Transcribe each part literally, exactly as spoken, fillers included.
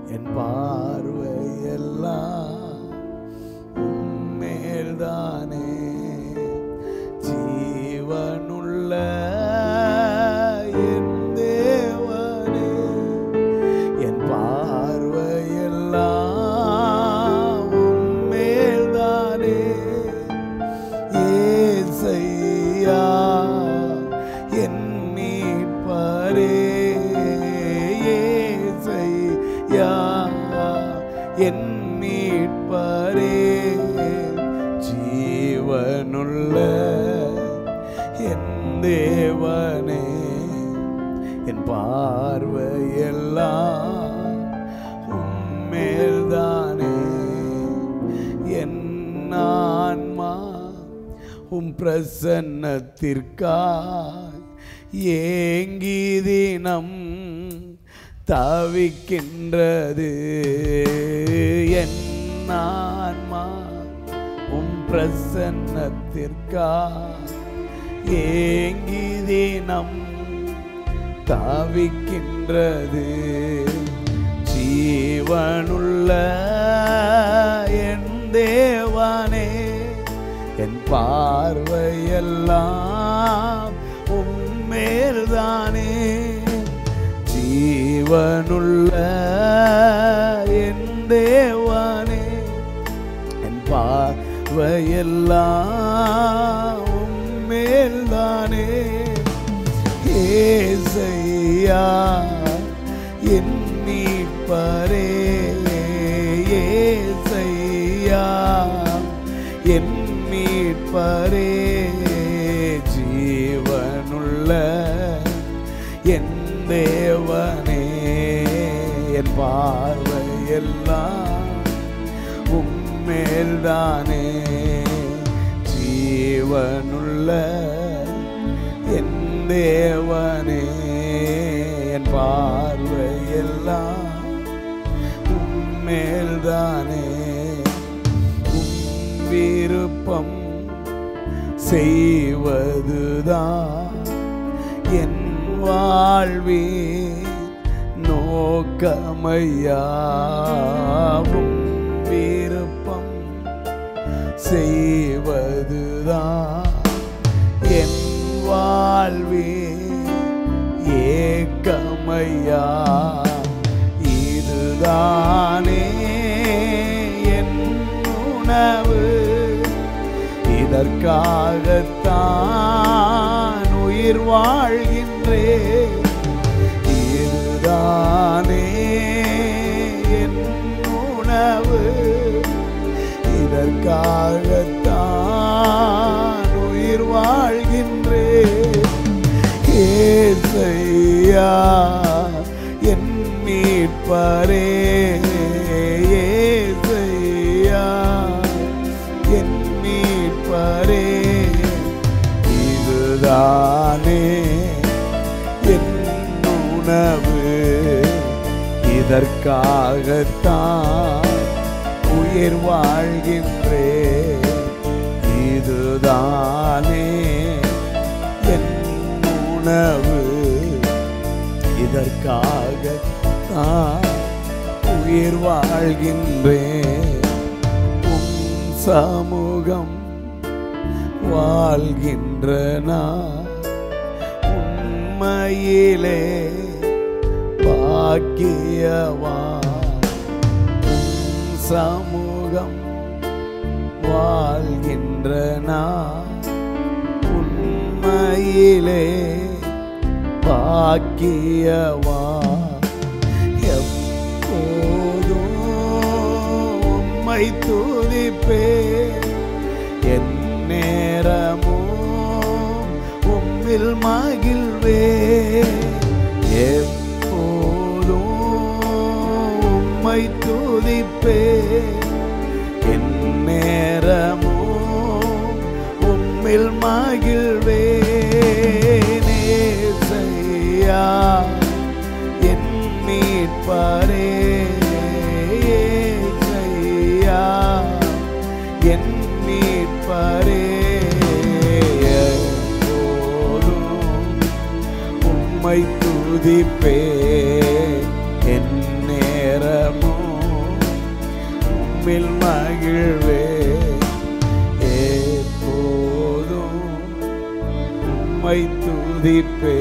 என் பார்வையெல்லாம் உம்மேல்தானே. ஜீவனுள்ள என் தேவனே, என் பார்வையெல்லாம் உம்மேல்தானே. ஏசையா என் மீட்பரே, ஏசையா என் மீட்பரே. ஜீவனுள்ள என் தேவனே, என் பார்வையெல்லாம் உம்மேல்தானே. என் ஆன்மா உம் பிரசன்னத்திற்காய் ஏங்கி தினம் தவிக்கின்றது. என் ஆன்மா உம் பிரசன்னத்திற்காய் ஏங்கி தினம் தவிக்கின்றது. ஜீவனுள்ள என் தேவனே, என் பார்வையெல்லாம் உம்மேல்தானே. ஜீவனுள்ள என் தேவனே, என் பார்வையெல்லாம் உம்மேல்தானே. ஏசையா என் மீட்பரே, ஏசையா என் மீட்பரே. ஜீவனுள்ள என் தேவனே, என் பார்வையெல்லாம் உம்மேல்தானே. ஜீவனுள்ள என் தேவனே, என் பார்வையெல்லாம் உம்மேல்தானே. விருப்பம் செய்வதுதான் என் வாழ்வின் நோக்கமையாவும். விருப்பம் செய்வதுதான் என் வாழ்வின் ஏக்கமையா. இதுதானே என் உணவு, இதற்காகத்தான் உயிர் வாழ்கின்றேன். இதுதானே என் உணவு, இதற்காகத்தான் உயிர் வாழ்கின்றேன். ஏசையா என் மீட்பரே, ஏசையா என் மீட்பரே. இதுதானே என் உணவு, இதற்காகத்தான் உயிர் வாழ்கின்றேன். இதுதானே என் உணவு, இதற்காகத்தான் உயிர் வாழ்கின்றேன். உம் சமூகம் வாழ்கின்ற நான் உண்மையிலே பாக்கியவான். உம் சமூகம் வாழ்கின்ற நான் உண்மையிலே பாக்கியவான். எப்போதும் உம்மை துதிப்பேன், என் நேரமும் உம்மில் மகிழ்வேன். எப்போதும் உம்மை துதிப்பேன், என் நேரமும் உம்மில் மகிழ்வேன். ஏசையா என் மீட்பரே, ஏசையா என் மீட்பரே. எப்போதும் உம்மை துதிப்பேன், என் நேரமும் நேரமும் உம்மில் மகிழ்வே, எப்போதும் உம்மை துதிப்பே.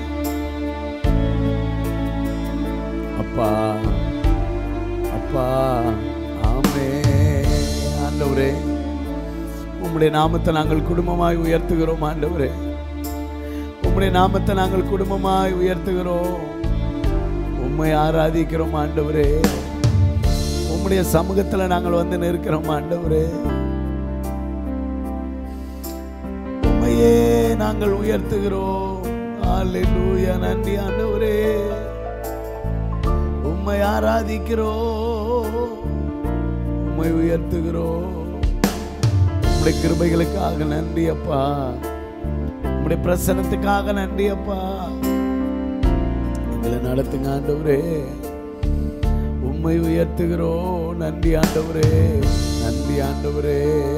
அப்பா அப்பா ஆமென். ஆண்டவரே, உம்முடைய நாமத்தை நாங்கள் குடும்பமாய் உயர்த்துகிறோம். ஆண்டவரே, உம்முடைய நாமத்தை நாங்கள் குடும்பமாய் உயர்த்துகிறோம். உம்மை ஆராதிக்கிறோம். ஆண்டவரே, உம்முடைய சமூகத்தில் நாங்கள் வந்து நிற்கிறோம். ஆண்டவரே, உம்மையே நாங்கள் உயர்த்துகிறோம். அல்லேலூயா. நன்றி ஆண்டவரே, உம்மை ஆராதிக்கிறோம், உம்மை உயர்த்துகிறோம். உம்முடைய கிருபைகளுக்காக நன்றி அப்பா, உம்முடைய பிரசன்னத்துக்காக நன்றி அப்பா. எங்களை நடத்துங்க ஆண்டவரே, உம்மை உயர்த்துகிறோம். நன்றி ஆண்டவரே, நன்றி ஆண்டவரே,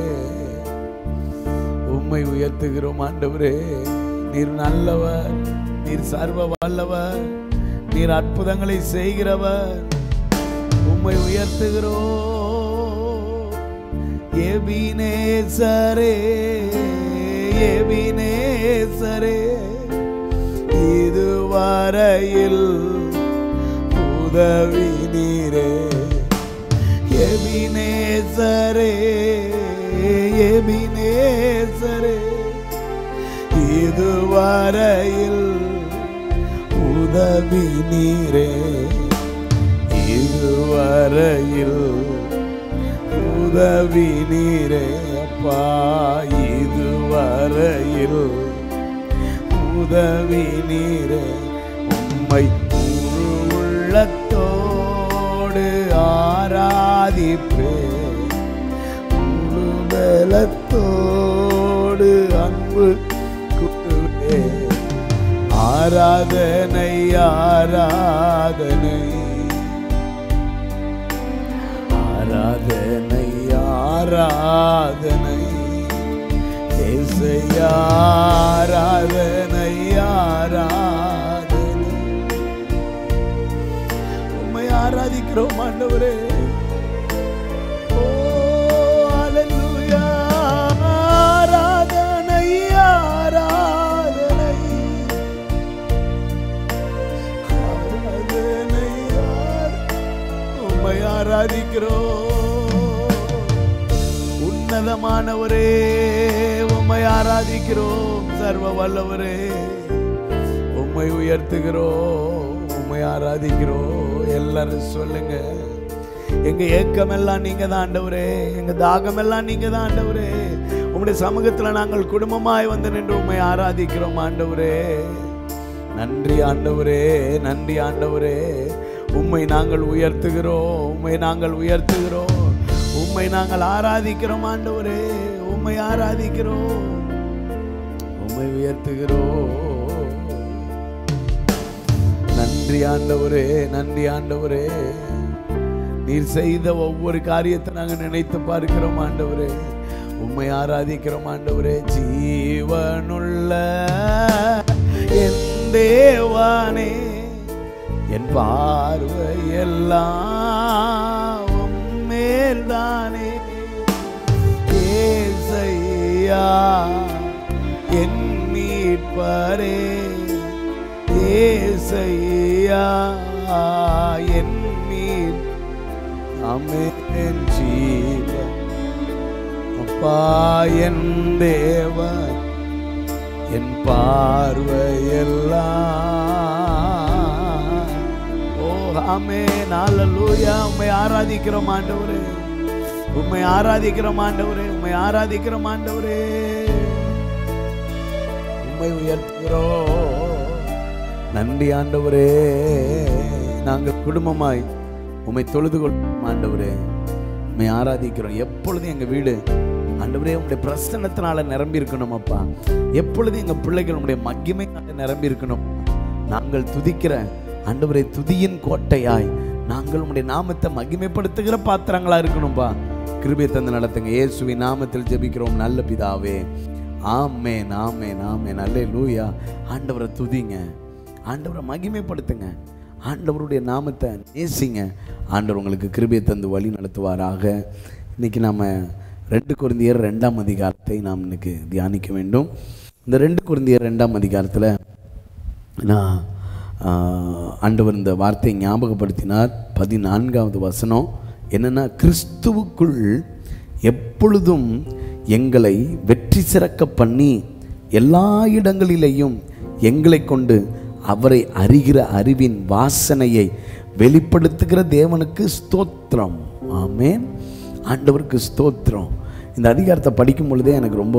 உம்மை உயர்த்துகிறோம். ஆண்டவரே, நீர் நல்லவர், நீர் சர்வ வல்லவர், நீர் அற்புதங்களை செய்கிறவர். உம்மை உயர்த்துகிறோம். எபினேசரே, எபினேசரே, இதுவரையில் உதவி நீரே. எபினேசரே, எபினேசரே, இதுவரையில் உதவி நீரே. இதுவரையில் உதவி நீரே அப்பா, இதுவரையில் உதவி நீரே. உம்மை முழு உள்ளத்தோடு ஆராதிப்பே, முழு பலத்தோடு அன்பு கூறுவே. ஆராதனை ஆராதனை ஆராதனை ஆராதனை இயேசுவே, ஆராதனை ஆராதனை. உம்மை ஆராதிக்கிறோம் ஆண்டவரே. ஓ அல்லேலூயா. ஆராதனை ஆராதனை ஆராதனை உம்மை ஆராதிக்கிறோம். உன்னதமானவரே, உம்மை ஆராதிக்கிறோம். சர்வ வல்லவரே, உம்மை உயர்த்துகிறோம், உம்மை ஆராதிக்கிறோம். எல்லாரும் சொல்லுங்க, எங்க ஏக்கமெல்லாம் நீங்க தான் ஆண்டவரே, எங்க தாகமெல்லாம் நீங்க தான் ஆண்டவரே. உம்முடைய சமூகத்துல நாங்கள் குடும்பமாய் வந்து நின்று உம்மை ஆராதிக்கிறோம் ஆண்டவரே. நன்றி ஆண்டவரே, நன்றி ஆண்டவரே. உம்மை நாங்கள் உயர்த்துகிறோம், உம்மை நாங்கள் உயர்த்துகிறோம், உம்மை நாங்கள் ஆராதிக்கிறோம் ஆண்டவரே. உம்மை ஆராதிக்கிறோம், உம்மை உயர்த்துகிறோம். நன்றி ஆண்டவரே, நன்றி ஆண்டவரே. நீர் செய்த ஒவ்வொரு காரியத்தை நாங்கள் நினைத்து பார்க்கிறோம் ஆண்டவரே. உம்மை ஆராதிக்கிறோம் ஆண்டவரே. ஜீவனுள்ள என் தேவானே, என் பார்வையெல்லாம் உம்மேல்தானே. ஏசையா என் மீட்பரே, ஏசையா என் மீட் அமேன் ஜீவ அப்பா என் தேவன், என் பார்வையெல்லாம். ஓ ஆமென், அல்லேலூயா. உம்மை ஆராதிக்கிறோம் ஆண்டவரே, உம்மை ஆராதிக்கிறோம் ஆண்டவரே, உம்மை ஆராதிக்கிறோம் ஆண்டவரே. உம்மை உயர்த்துகிறோம். நன்றி ஆண்டவரே. நாங்கள் குடும்பமாய் உம்மை தொழுது கொள்வோம் ஆண்டவரே. உம்மை ஆராதிக்கிறோம். எப்பொழுதும் எங்கள் வீடு ஆண்டவரே உம்முடைய பிரசன்னத்தினால நிரம்பி இருக்கணும் அப்பா. எப்பொழுதும் எங்கள் பிள்ளைகள் உம்முடைய மகிமையினால நிரம்பி இருக்கணும். நாங்கள் துதிக்கிற ஆண்டவரே துதியின் கோட்டையாய் நாங்கள் உம்முடைய நாமத்தை மகிமைப்படுத்துகிற பாத்திரங்களா இருக்கணும்பா. கிருபை தந்து நடத்துங்க. இயேசுவின் நாமத்தில் ஜெபிக்கிறோம் நல்ல பிதாவே. ஆமென், ஆமென், ஆமென். அல்லேலூயா. ஆண்டவரை துதிங்க, ஆண்டவரை மகிமைப்படுத்துங்க, ஆண்டவருடைய நாமத்தை நேசிங்க, ஆண்டவர் உங்களுக்கு கிருபையை தந்து வழி நடத்துவாராக. இன்றைக்கி நாம் ரெண்டு கொரிந்தியர் ரெண்டாம் அதிகாரத்தை நாம் இன்றைக்கி தியானிக்க வேண்டும். இந்த ரெண்டு கொரிந்தியர் ரெண்டாம் அதிகாரத்தில் நான் ஆண்டவர் இந்த வார்த்தையை ஞாபகப்படுத்தினார். பதினான்காவது வசனம் என்னென்னா, கிறிஸ்துவுக்குள் எப்பொழுதும் எங்களை வெற்றி சிறக்க பண்ணி எல்லா இடங்களிலேயும் எங்களை கொண்டு அவரை அறிகிற அறிவின் வாசனையை வெளிப்படுத்துகிற தேவனுக்கு ஸ்தோத்திரம். ஆமென். ஆண்டவருக்கு ஸ்தோத்திரம். இந்த அதிகாரத்தை படிக்கும் பொழுதே எனக்கு ரொம்ப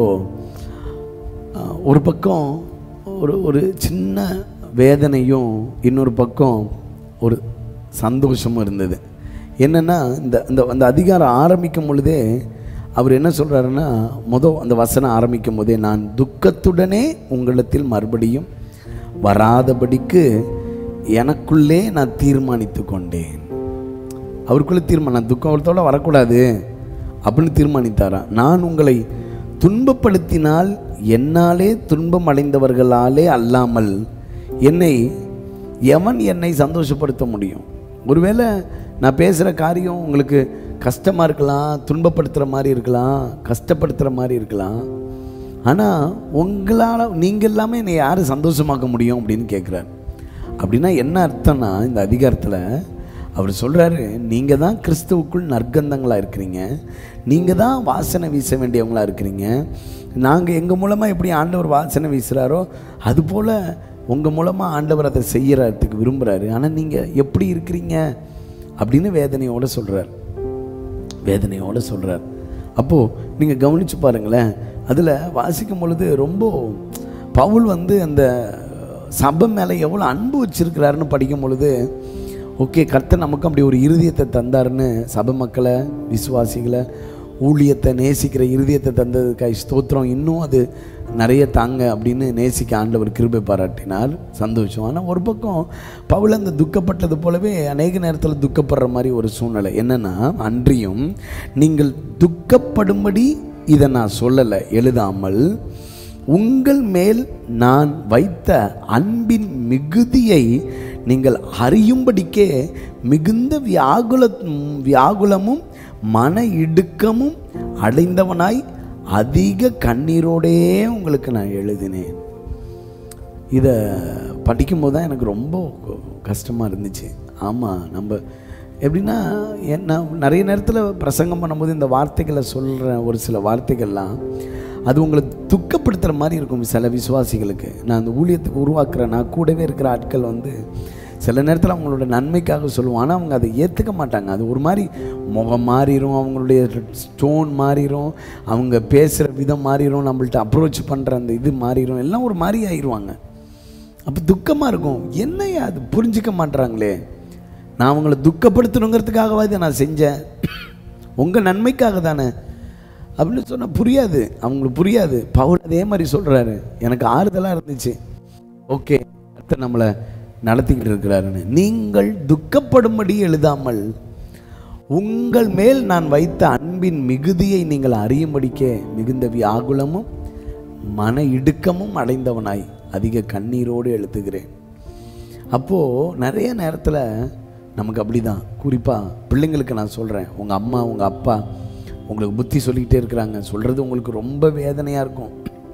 ஒரு பக்கம் ஒரு ஒரு சின்ன வேதனையும் இன்னொரு பக்கம் ஒரு சந்தோஷமும் இருந்தது. என்னென்னா, இந்த இந்த அந்த அதிகாரம் ஆரம்பிக்கும் பொழுதே அவர் என்ன சொல்கிறாருன்னா, மொதல் அந்த வசனம் ஆரம்பிக்கும் போதே, நான் துக்கத்துடனே உங்களிடத்தில் மறுபடியும் வராதபடிக்கு எனக்குள்ளே நான் தீர்மானித்து கொண்டேன். அவருக்குள்ளே தீர்மானம், நான் துக்கத்தோடு வரக்கூடாது அப்படின்னு தீர்மானித்தாராம். நான் உங்களை துன்பப்படுத்தினால் என்னாலே துன்பம் அடைந்தவர்களாலே அல்லாமல் என்னை எவன் என்னை சந்தோஷப்படுத்த முடியும்? ஒருவேளை நான் பேசுகிற காரியம் உங்களுக்கு கஷ்டமாக இருக்கலாம், துன்பப்படுத்துகிற மாதிரி இருக்கலாம், கஷ்டப்படுத்துகிற மாதிரி இருக்கலாம். ஆனால் உங்களால் நீங்கள் எல்லாமே என்னை யார் சந்தோஷமாக்க முடியும் அப்படின்னு கேட்குறாரு. அப்படின்னா என்ன அர்த்தம்னா, இந்த அதிகாரத்தில் அவர் சொல்கிறாரு, நீங்கள் தான் கிறிஸ்துவுக்குள் நற்கந்தங்களாக இருக்கிறீங்க, நீங்கள் தான் வாசனை வீச வேண்டியவங்களாக இருக்கிறீங்க. நாங்கள் எங்கள் மூலமாக எப்படி ஆண்டவர் வாசனை வீசுகிறாரோ அதுபோல் உங்கள் மூலமாக ஆண்டவர் அதை செய்கிறதுக்கு விரும்புகிறாரு. ஆனால் நீங்கள் எப்படி இருக்கிறீங்க அப்படின்னு வேதனையோடு சொல்கிறார், வேதனையோடு சொல்கிறார். அப்போது நீங்கள் கவனித்து பாருங்களேன், அதில் வாசிக்கும் பொழுது ரொம்ப பவுல் வந்து அந்த சபை மேலே எவ்வளோ அன்பு வச்சுருக்கிறாருன்னு படிக்கும் பொழுது, ஓகே, கர்த்தர் நமக்கு அப்படி ஒரு இருதயத்தை தந்தாருன்னு சபை மக்களை, விசுவாசிகளை, ஊழியத்தை நேசிக்கிற இருதயத்தை தந்ததுக்காக ஸ்தோத்திரம். இன்னும் அது நிறைய தாங்க அப்படின்னு நேசிக்க ஆண்டவர் கிருபை பாராட்டினார், சந்தோஷம். ஆனால் ஒரு பக்கம் பவுல் அந்த துக்கப்பட்டது போலவே அநேக நேரத்தில் துக்கப்படுற மாதிரி ஒரு சூழ்நிலை. என்னென்னா, அன்றியும் நீங்கள் துக்கப்படும்படி இதை நான் சொல்லலை, எழுதாமல் உங்கள் மேல் நான் வைத்த அன்பின் மிகுதியை நீங்கள் அறியும்படிக்கே மிகுந்த வியாகுல வியாகுலமும் மன இடுக்கமும் அடைந்தவனாய் அதிக கண்ணீரோடே உங்களுக்கு நான் எழுதினேன். இதை படிக்கும்போது தான் எனக்கு ரொம்ப கஷ்டமாக இருந்துச்சு. ஆமாம், நம்ம எப்படின்னா, என்ன நிறைய நேரத்தில் பிரசங்கம் பண்ணும்போது இந்த வார்த்தைகளை சொல்கிற ஒரு சில வார்த்தைகள்லாம் அது உங்களை துக்கப்படுத்துகிற மாதிரி இருக்கும் சில விசுவாசிகளுக்கு. நான் அந்த ஊழியத்துக்கு உருவாக்குறேன், நான் கூடவே இருக்கிற ஆட்கள் வந்து சில நேரத்தில் அவங்களோட நன்மைக்காக சொல்லுவோம், ஆனால் அவங்க அதை ஏற்றுக்க மாட்டாங்க. அது ஒரு மாதிரி முகம் மாறிடும், அவங்களுடைய ஸ்டோன் மாறிடும், அவங்க பேசுகிற விதம் மாறிடும், நம்மள்ட்ட அப்ரோச் பண்ணுற அந்த இது மாறிடும், எல்லாம் ஒரு மாதிரி ஆயிடுவாங்க. அப்போ துக்கமாக இருக்கும். என்னையா அது புரிஞ்சிக்க மாட்டுறாங்களே, நான் அவங்கள துக்கப்படுத்தணுங்கிறதுக்காகவா இதை நான் செஞ்சேன், உங்கள் நன்மைக்காக தானே அப்படின்னு சொன்னால் புரியாது, அவங்களுக்கு புரியாது. பவுல் அதே மாதிரி சொல்கிறாரு, எனக்கு ஆறுதலாக இருந்துச்சு. ஓகே, அடுத்த நம்மளை நடத்திக்கிட்டு இருக்கிறாருன்னு. நீங்கள் துக்கப்படும்படி எழுதாமல் உங்கள் மேல் நான் வைத்த அன்பின் மிகுதியை நீங்கள் அறியும்படிக்கே மிகுந்த வியாகுலமும் மன இடுக்கமும் அடைந்தவனாய் அதிக கண்ணீரோடு எழுதுகிறேன். அப்போது நிறைய நேரத்தில் நமக்கு அப்படி தான். குறிப்பாக பிள்ளைங்களுக்கு நான் சொல்கிறேன், உங்கள் அம்மா உங்கள் அப்பா உங்களுக்கு புத்தி சொல்லிக்கிட்டே இருக்கிறாங்க, சொல்கிறது உங்களுக்கு ரொம்ப வேதனையாக இருக்கும்,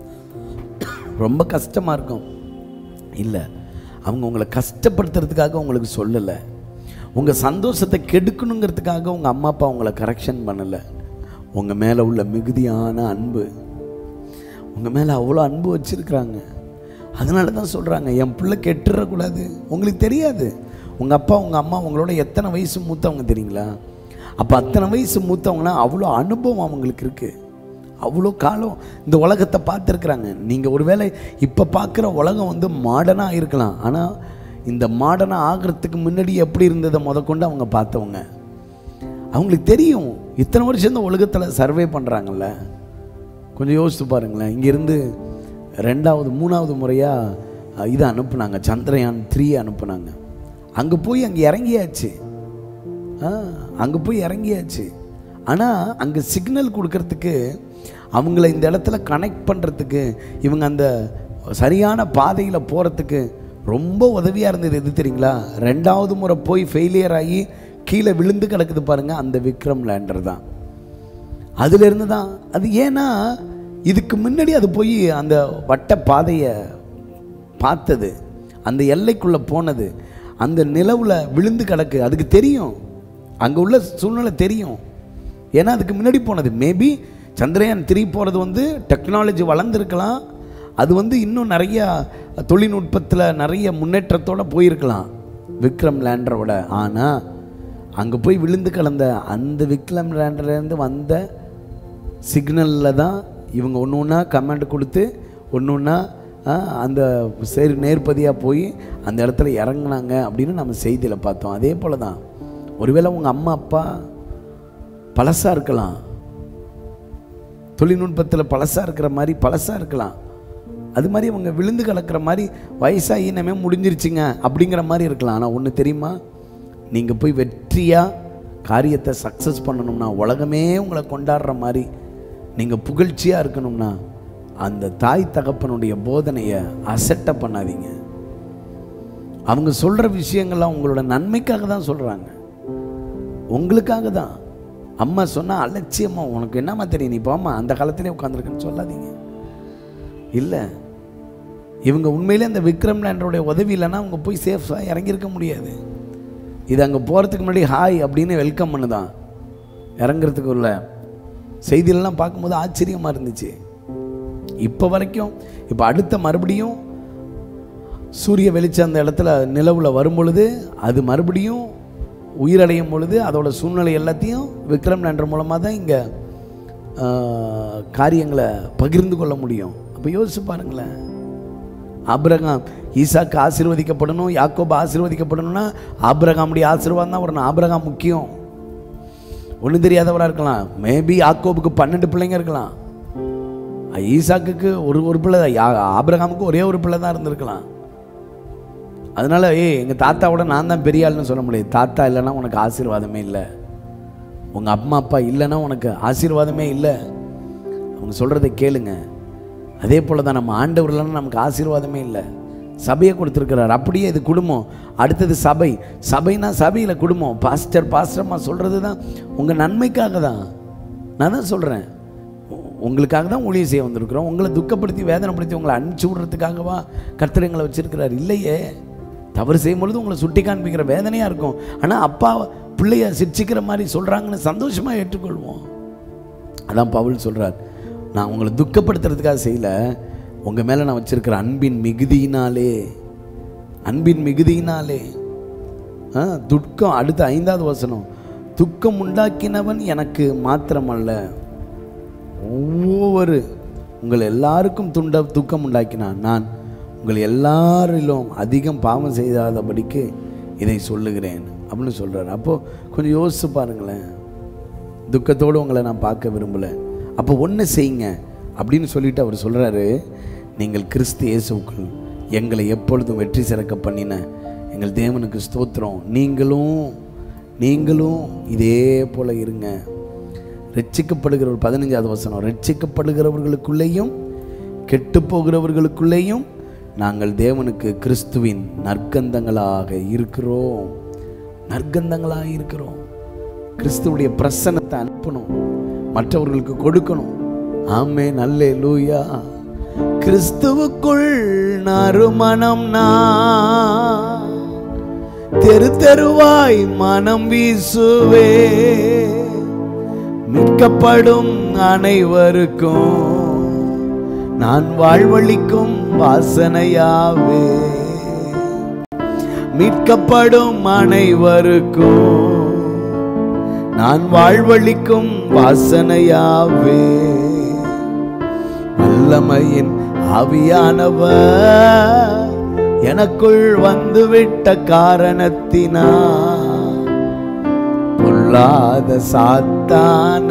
ரொம்ப கஷ்டமாக இருக்கும். இல்லை, அவங்க உங்களை கஷ்டப்படுத்துறதுக்காக உங்களுக்கு சொல்லலை, உங்கள் சந்தோஷத்தை கெடுக்கணுங்கிறதுக்காக உங்கள் அம்மா அப்பா உங்களை கரெக்ஷன் பண்ணலை. உங்கள் மேலே உள்ள மிகுதியான அன்பு, உங்கள் மேலே அவ்வளோ அன்பு வச்சுருக்குறாங்க. அதனால தான் சொல்கிறாங்க, என் பிள்ளை கெட்டுறக்கூடாது. உங்களுக்கு தெரியாது, உங்கள் அப்பா உங்கள் அம்மா உங்களோட எத்தனை வயசு மூத்தவங்க தெரியுங்களா? அப்போ அத்தனை வயசு மூத்தவங்கன்னா அவ்வளோ அனுபவம் அவங்களுக்கு இருக்குது, அவ்வளோ காலம் இந்த உலகத்தை பார்த்துருக்குறாங்க. நீங்கள் ஒருவேளை இப்போ பார்க்குற உலகம் வந்து மாடர்னாக இருக்கலாம், ஆனால் இந்த மாடர்னாக ஆகிறதுக்கு முன்னாடி எப்படி இருந்ததை முதற்கொண்டு அவங்க பார்த்தவங்க. அவங்களுக்கு தெரியும், இத்தனை வருஷம் இந்த உலகத்தில் சர்வே பண்ணுறாங்கல்ல. கொஞ்சம் யோசித்து பாருங்களேன். இங்கேருந்து ரெண்டாவது மூணாவது முறையாக இதை அனுப்புனாங்க, சந்திரயான் த்ரீ அனுப்புனாங்க. அங்கே போய் அங்கே இறங்கியாச்சு, அங்கே போய் இறங்கியாச்சு. ஆனால் அங்கே சிக்னல் கொடுக்கறதுக்கு, அவங்கள இந்த இடத்துல கனெக்ட் பண்ணுறதுக்கு, இவங்க அந்த சரியான பாதையில் போகிறதுக்கு ரொம்ப உதவியாக இருந்தது. எது தெரியுங்களா? ரெண்டாவது முறை போய் ஃபெயிலியர் ஆகி கீழே விழுந்து கிடக்குது பாருங்க, அந்த விக்ரம் லேண்டர் தான். அதுல இருந்து தான் அது. ஏன்னா இதுக்கு முன்னாடி அது போய் அந்த வட்ட பாதையை பார்த்தது, அந்த எல்லைக்குள்ள போனது, அந்த நிலவுல விழுந்து கிடக்கு. அதுக்கு தெரியும், அங்க உள்ள சூழ்நிலை தெரியும். ஏன்னா அதுக்கு முன்னாடி போனது. மேபி சந்திரயான் த்ரீ போகிறது வந்து டெக்னாலஜி வளர்ந்துருக்கலாம், அது வந்து இன்னும் நிறைய தொழில்நுட்பத்தில் நிறைய முன்னேற்றத்தோடு போயிருக்கலாம் விக்ரம் லேண்டரோட. ஆனால் அங்கே போய் விழுந்து கலந்த அந்த விக்ரம் லேண்டர்லேருந்து வந்த சிக்னலில் தான் இவங்க ஒன்று ஒன்றா கமெண்ட் கொடுத்து ஒன்று ஒன்றா அந்த சரி நேர்பதியாக போய் அந்த இடத்துல இறங்கினாங்க அப்படின்னு நம்ம செய்தியில் பார்த்தோம். அதே போல் தான் ஒருவேளை உங்கள் அம்மா அப்பா பழசாக இருக்கலாம், தொழில்நுட்பத்தில் பழசாக இருக்கிற மாதிரி பழசாக இருக்கலாம். அது மாதிரி அவங்க விழுந்து கலக்கிற மாதிரி வயசாகி இனமே முடிஞ்சிருச்சுங்க அப்படிங்கிற மாதிரி இருக்கலாம். ஆனால் ஒன்று தெரியுமா, நீங்கள் போய் வெற்றியாக காரியத்தை சக்ஸஸ் பண்ணணும்னா, உலகமே உங்களை கொண்டாடுற மாதிரி நீங்கள் புகழ்ச்சியாக இருக்கணும்னா, அந்த தாய் தகப்பனுடைய போதனையை அசட்டை பண்ணாதீங்க. அவங்க சொல்கிற விஷயங்கள்லாம் உங்களோட நன்மைக்காக தான் சொல்கிறாங்க, உங்களுக்காக தான். அம்மா சொன்னால் அலட்சியமா உனக்கு என்னம்மா தெரியும், நீ போம்மா அந்த காலத்திலே உட்காந்துருக்குன்னு சொல்லாதீங்க. இல்லை, இவங்க உண்மையிலே அந்த விக்ரம் லேண்டருடைய உதவி இல்லைன்னா அவங்க போய் சேஃபாக இறங்கியிருக்க முடியாது. இது அங்கே போகிறதுக்கு முன்னாடி ஹாய் அப்படின்னு வெல்கம் பண்ணுதான் இறங்குறதுக்கு உள்ள செய்தியிலலாம் பார்க்கும்போது ஆச்சரியமாக இருந்துச்சு. இப்போ வரைக்கும் இப்போ அடுத்த மறுபடியும் சூரிய வெளிச்சம் அந்த இடத்துல நிலவில் வரும் பொழுது அது மறுபடியும் உயிரடையும் பொழுது அதோட சூழ்நிலை எல்லாத்தையும் விக்ரம் லேண்டர் மூலமாக தான் இங்கே காரியங்களை பகிர்ந்து கொள்ள முடியும். அப்போ யோசிச்சு பாருங்களேன், ஆபிரகாம் ஈசாக்கு ஆசீர்வதிக்கப்படணும், யாக்கோபு ஆசீர்வதிக்கப்படணும்னா ஆபிரகாமுடைய ஆசீர்வாதம் தான் வரணும். ஆபிரகாம் முக்கியம். ஒன்றும் தெரியாதவராக இருக்கலாம், மேபி யாக்கோபுக்கு பன்னெண்டு பிள்ளைங்க இருக்கலாம், ஈசாக்குக்கு ஒரு ஒரு பிள்ளை, ஆபிரகாமுக்கு ஒரே ஒரு பிள்ளை தான் இருந்திருக்கலாம். அதனால ஏ எங்கள் தாத்தாவோட நான் தான் பெரிய ஆள்னு சொல்ல முடியாது. தாத்தா இல்லைன்னா உனக்கு ஆசீர்வாதமே இல்லை, உங்கள் அம்மா அப்பா இல்லைன்னா உனக்கு ஆசீர்வாதமே இல்லை. அவங்க சொல்கிறத கேளுங்க. அதே போல் தான் நம்ம ஆண்டவர் இல்லைன்னா நமக்கு ஆசீர்வாதமே இல்லை. சபையை கொடுத்துருக்கிறார், அப்படியே இது குடும்பம். அடுத்தது சபை. சபைனா சபையில் குடும்பம். பாஸ்டர் பாஸ்டர்மா சொல்கிறது தான் உங்கள் நன்மைக்காக தான். நான் தான் சொல்கிறேன், உங்களுக்காக தான் ஊழியம் செய்ய வந்திருக்கிறோம். உங்களை துக்கப்படுத்தி வேதனைப்படுத்தி உங்களை அனுப்பிச்சி விடுறதுக்காகவா கர்த்தர் எங்களை வச்சிருக்கிறார்? இல்லையே. தவறு செய்யும் பொழுது உங்களை சுட்டி காண்பிக்கிற வேதனையாக இருக்கும். ஆனால் அப்பா பிள்ளைய சிரிச்சிக்கிற மாதிரி சொல்கிறாங்கன்னு சந்தோஷமாக ஏற்றுக்கொள்வோம். அதான் பவுல் சொல்கிறார், நான் உங்களை துக்கப்படுத்துறதுக்காக செய்யல, உங்கள் மேலே நான் வச்சிருக்கிற அன்பின் மிகுதியினாலே, அன்பின் மிகுதியினாலே. ஆ துக்கம். அடுத்த ஐந்தாவது வசனம், துக்கம் உண்டாக்கினவன் எனக்கு மாத்திரமல்ல, ஒவ்வொரு உங்கள் எல்லாருக்கும் துண்ட துக்கம் உண்டாக்கினான். நான் உங்கள் எல்லாரிலும் அதிகம் பாவம் செய்யாதபடிக்கு இதை சொல்லுகிறேன் அப்படின்னு சொல்கிறார். அப்போது கொஞ்சம் யோசிச்சு பாருங்களேன், துக்கத்தோடு உங்களை நான் பார்க்க விரும்பலை. அப்போ ஒன்று செய்யுங்க அப்படின்னு சொல்லிட்டு அவர் சொல்கிறாரு, நீங்கள் கிறிஸ்து இயேசுவுக்குள் எங்களை எப்பொழுதும் வெற்றி சிறக்க பண்ணின எங்கள் தேவனுக்கு ஸ்தோத்திரம். நீங்களும் நீங்களும் இதே போல் இருங்க. ரட்சிக்கப்படுகிற ஒரு பதினஞ்சாவது வசனம், ரட்சிக்கப்படுகிறவர்களுக்குள்ளேயும் கெட்டு போகிறவர்களுக்குள்ளேயும் நாங்கள் தேவனுக்கு கிறிஸ்துவின் நற்கந்தங்களாக இருக்கிறோம். நற்கந்தங்களாக இருக்கிறோம். கிறிஸ்துவுடைய பிரசன்னத்தை அனுப்பணும், மற்றவர்களுக்கு கொடுக்கணும். ஆமென், அல்லேலூயா. கிறிஸ்துவுக்குள் நறுமணம் நான் தெரு தெருவாய் மனம் வீசுவே, மீட்கப்படும் அனைவருக்கும் நான் வாழ்வளிக்கும் வாசனையாவே. மீட்கப்படும் அனைவருக்கும் நான் வாழ்வளிக்கும் வாசனையாவே. வல்லமையின் ஆவியானவர் எனக்குள் வந்துவிட்ட காரணத்தினா பொல்லாத சாத்தான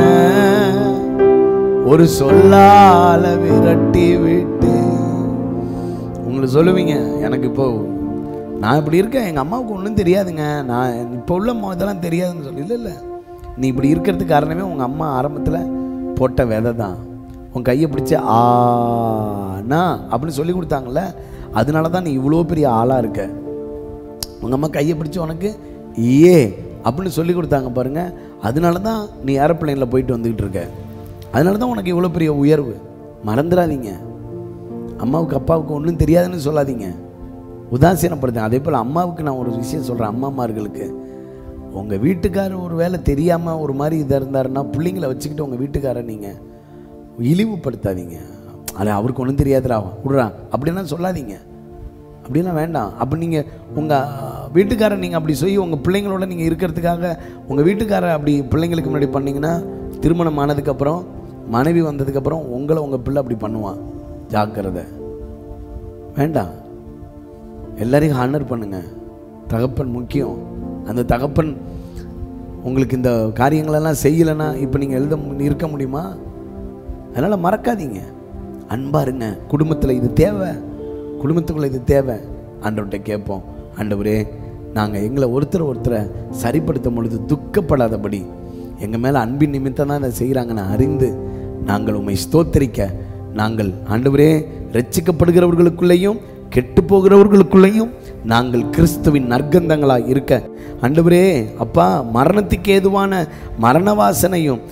ஒரு சொல்லால விரட்டி விட்டு. உங்களுக்கு சொல்லுவீங்க, எனக்கு இப்போ நான் இப்படி இருக்கேன், எங்கள் அம்மாவுக்கு ஒன்றும் தெரியாதுங்க, நான் இப்போ உள்ள இதெல்லாம் தெரியாதுன்னு சொல்லி. இல்லை இல்லை, நீ இப்படி இருக்கிறதுக்கு காரணமே உங்கள் அம்மா ஆரம்பத்தில் போட்ட விதை தான். உன் கையை பிடிச்சி ஆனா அப்படின்னு சொல்லி கொடுத்தாங்கல்ல, அதனால தான் நீ இவ்வளோ பெரிய ஆளாக இருக்க. உங்கள் அம்மா கையை பிடிச்சி உனக்கு ஏ அப்படின்னு சொல்லி கொடுத்தாங்க பாருங்க. அதனால தான் நீ ஏரோப்ளேனில் போயிட்டு வந்துக்கிட்டு இருக்க. அதனால தான் உனக்கு இவ்வளோ பெரிய உயர்வு. மறந்துடாதீங்க. அம்மாவுக்கு அப்பாவுக்கு ஒன்றும் தெரியாதுன்னு சொல்லாதீங்க, உதாசீனப்படுத்துங்க. அதே போல் அம்மாவுக்கு நான் ஒரு விஷயம் சொல்கிறேன், அம்மாமார்களுக்கு, உங்கள் வீட்டுக்காரர் ஒரு வேலை தெரியாமல் ஒரு மாதிரி இதாக இருந்தாருன்னா பிள்ளைங்களை வச்சுக்கிட்டு உங்கள் வீட்டுக்காரரை நீங்கள் இழிவுபடுத்தாதீங்க. அது அவருக்கு ஒன்றும் தெரியாதுடா விட்றா அப்படின்னா சொல்லாதீங்க. அப்படின்னா வேண்டாம். அப்போ நீங்கள் உங்கள் வீட்டுக்காரர் நீங்கள் அப்படி சொல்லி உங்கள் பிள்ளைங்களோட நீங்கள் இருக்கிறதுக்காக உங்கள் வீட்டுக்காரர் அப்படி பிள்ளைங்களுக்கு முன்னாடி பண்ணிங்கன்னா, திருமணம் ஆனதுக்கப்புறம் மனைவி வந்ததுக்கப்புறம் உங்களை உங்கள் பிள்ளை அப்படி பண்ணுவான். ஜாக்கிரதை, வேண்டாம். எல்லாரையும் ஹானர் பண்ணுங்க. தகப்பன் முக்கியம். அந்த தகப்பன் உங்களுக்கு இந்த காரியங்களெல்லாம் செய்யலைன்னா இப்போ நீங்கள் எழுத இருக்க முடியுமா? அதனால் மறக்காதீங்க, அன்பாக இருங்க. குடும்பத்தில் இது தேவை, குடும்பத்துக்குள்ளே இது தேவை. ஆண்டவர்கிட்ட கேட்போம், ஆண்டவரே நாங்கள் எங்களை ஒருத்தர் ஒருத்தரை சரிப்படுத்தும் பொழுது துக்கப்படாதபடி எங்கள் மேலே அன்பின் நிமித்தம் தான் அதை செய்கிறாங்கன்னு அறிந்து நாங்கள் உம்மை ஸ்தோத்தரிக்க, நாங்கள் ஆண்டவரே ரட்சிக்கப்படுகிறவர்களுக்குள்ளேயும் கெட்டு போகிறவர்களுக்குள்ளேயும் நாங்கள் கிறிஸ்துவின் நற்கந்தங்களாக இருக்க, ஆண்டவரே அப்பா மரணத்துக்கு ஏதுவான மரண வாசனையும்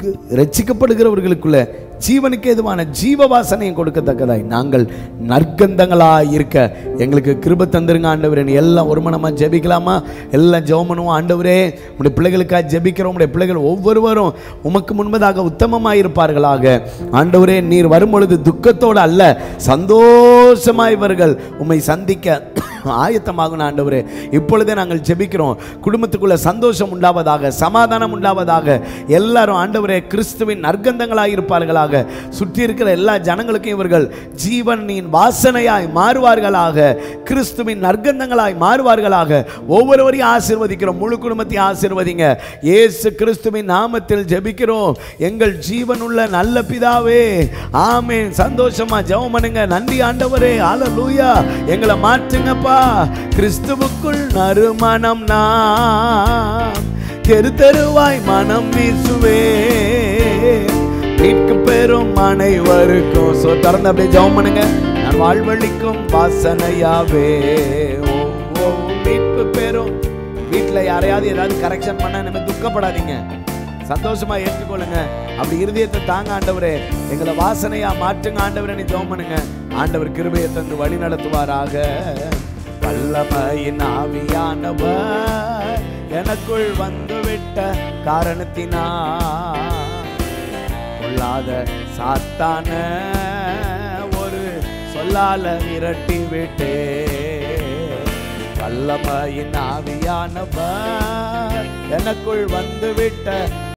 ரட்சிக்கப்படுகிறவர்களுக்குள்ள ஜீவனுக்கு ஏதுவான ஜீவ வாசனையும் கொடுக்கத்தக்கதாய் நாங்கள் நற்கந்தங்களாக இருக்க எங்களுக்கு கிருபை தந்துருங்க ஆண்டவரே. எல்லாம் ஒரு மனமாக ஜெபிக்கலாமா? எல்லாம் ஜெபம் பண்ணுவோம். ஆண்டவரே உடைய பிள்ளைகளுக்காக ஜெபிக்கிறோம். உடைய பிள்ளைகள் ஒவ்வொருவரும் உமக்கு முன்பதாக உத்தமமாக இருப்பார்களாக. ஆண்டவரே நீர் வரும்பொழுது துக்கத்தோடு அல்ல, சந்தோஷமாய் இவர்கள் உம்மை சந்திக்க ஆயத்தமாகும். ஆண்டவரே இப்பொழுதே நாங்கள் ஜெபிக்கிறோம், குடும்பத்துக்குள்ள சந்தோஷம் உண்டாவதாக, சமாதானம் உண்டாவதாக. எல்லாரும் ஆண்டவரே கிறிஸ்துவின் நற்கந்தங்களாக இருப்பார்களாக. சுற்றி இருக்கிற எல்லா ஜனங்களுக்கும் இவர்கள் ஜீவனின் வாசனையாய் மாறுவார்களாக, கிறிஸ்துவின் நற்கந்தங்களாய் மாறுவார்களாக. ஒவ்வொருவரையும் ஆசீர்வதிக்கிறோம், முழு குடும்பத்தையும் ஆசீர்வதிங்க. இயேசு கிறிஸ்துவின் நாமத்தில் ஜெபிக்கிறோம் எங்கள் ஜீவனுள்ள நல்ல பிதாவே, ஆமென். சந்தோஷமா ஜெபம் பண்ணுங்க. நன்றி ஆண்டவரே, ஹல்லேலூயா. எங்களை மாற்றுங்கப்பா, கிறிஸ்துவுக்குள் நறுமணம் நாம் தெரு தெருவாய் மனம் வீசுவே, மீட்கு பெறும் அனைவருக்கும். சோ திறந்து அப்படியே ஜெபம் பண்ணுங்க. நான் வாழ்வழிக்கும் வாசனையாவே, ஓ மீட்பு பெறும். வீட்டில் யாரையாவது ஏதாவது கரெக்ஷன் பண்ண நம்ம துக்கப்படாதீங்க, சந்தோஷமா ஏற்றுக்கொள்ளுங்க. அப்படி இருதயத்தை தாங்க ஆண்டவரே, எங்களை வாசனையா மாற்றுங்க ஆண்டவரே. நீ ஜெபம் பண்ணுங்க. ஆண்டவர் கிருபையை தந்து வழி நடத்துவாராக. வல்லமையின் ஆவியானவர் எனக்குள் வந்துவிட்ட காரணத்தினால் கொள்ளாத சாத்தான ஒரு சொல்லால விரட்டி விட்டே. வல்லமையின் ஆவியானவர் எனக்குள் வந்துவிட்ட